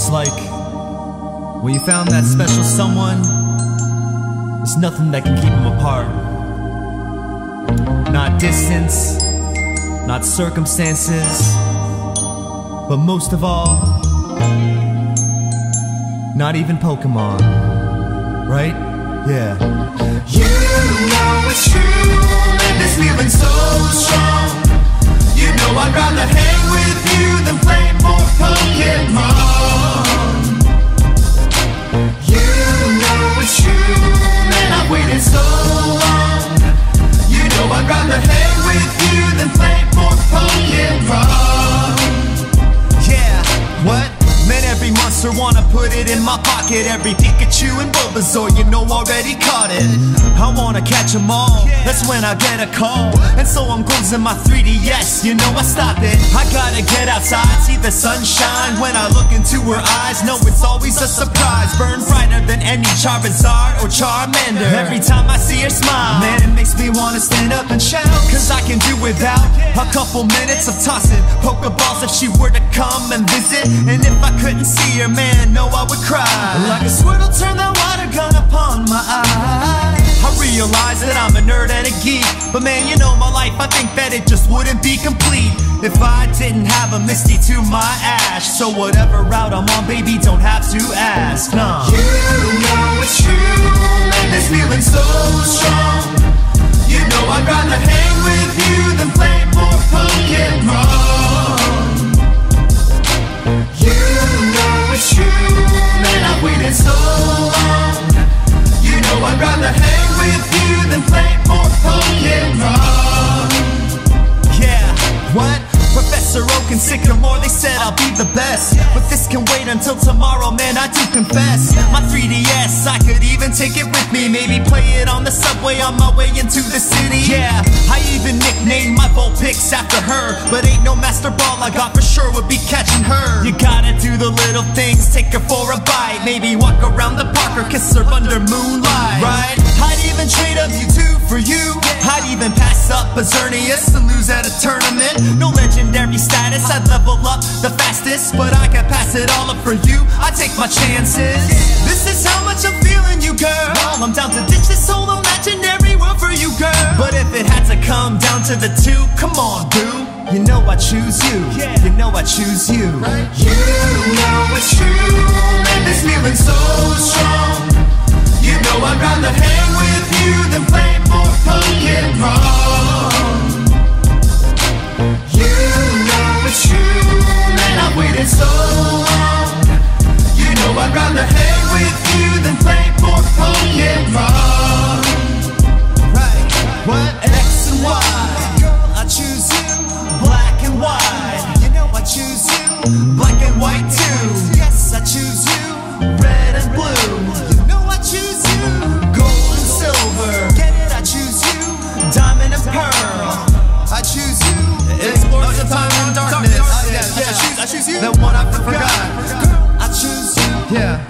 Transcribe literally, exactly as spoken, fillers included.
like when you found that special someone, there's nothing that can keep them apart. Not distance, not circumstances, but most of all, not even Pokemon, right? Yeah. You know it's true, and this feeling so strong. You know I'd rather hang with you than play more Pokemon. You know it's true, man, I've waited so long. You know I'd rather hang with you than play more Pokemon. Yeah, what? Man, every monster wanna put it in my pocket. Every Pikachu and Bulbasaur, you know, already caught it. I wanna catch them all, that's when I get a call. And so I'm closing my three D S, you know I stop it. I gotta get outside, see the sunshine. When I look into her eyes, know it's always a surprise. Burn brighter than any Charizard or Charmander. Every time I see her smile, man, it makes me wanna stand up and shout. Cause I can do without a couple minutes of tossing Pokeballs if she were to come and visit. And if I couldn't see her, man, no, I would cry. Like a Squirtle, turn that water gun upon my eye. I realize that I'm a nerd and a geek, but man, you know my life, I think that it just wouldn't be complete if I didn't have a Misty to my Ash. So whatever route I'm on, baby, don't have to ask, no. You know it's true, and this feeling so strong. You know I'd rather hang with you than play more Pokemon. You know it's true, man, I've waited so long. You know I'd rather hang with you than play more Pokemon. Yeah, what? Professor Oak and Sycamore, they said I'll be the best. But this can wait until tomorrow, man, I do confess. My three D S, I could even take it with me. Maybe play it on the subway on my way into the city. Yeah, I even nicknamed my Vulpix after her. But ain't no Master Ball I got for sure would be catching her. You gotta do the little things, take her for a bite. Maybe walk around the park or kiss her under moonlight. Right? I'd even trade a Mewtwo for you. I'd even pass up a Xerneas and lose at a tournament. No legendary status, I'd level up the fastest, but I could pass it all up for you. I take my chances. This is how much I'm feeling you, girl. I'm down to ditch this whole imaginary world for you, girl. But if it had to come down to the two, come on, boo. You know I choose you. You know I choose you. You know it's true, and this feeling so strong. You know I'd rather hang with you than play more Pokemon. You know it's true, man, I've waited so long. You know I'd rather hang with you than play more Pokemon. Right, what? X and Y, girl, I choose you. Black and white, you know I choose you. Black and white too, yes, I choose you. Red and blue, you know I choose you. Gold and silver, get it, I choose you. Diamond and pearl, I choose you. Explorers of time and darkness, yeah, yeah, I choose, I choose you. That one I forgot, girl, I choose you. Yeah.